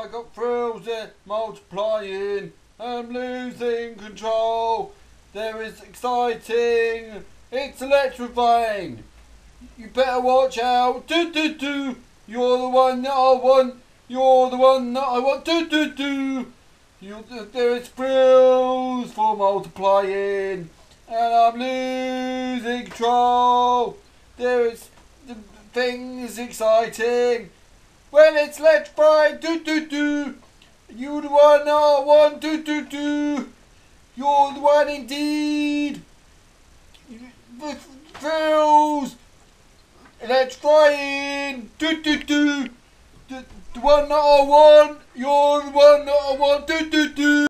I got thrills, they're multiplying. I'm losing control. There is exciting. It's electrifying. You better watch out. Do do do. You're the one that I want. You're the one that I want. Do do do. There is thrills for multiplying, and I'm losing control. There is things exciting. Well, it's electrifying. Do do do. You're the one that I want. Do do do. You're the one indeed. The thrills. Electrifying. Do do do. The one that I want. You're the one that I want. Do do do.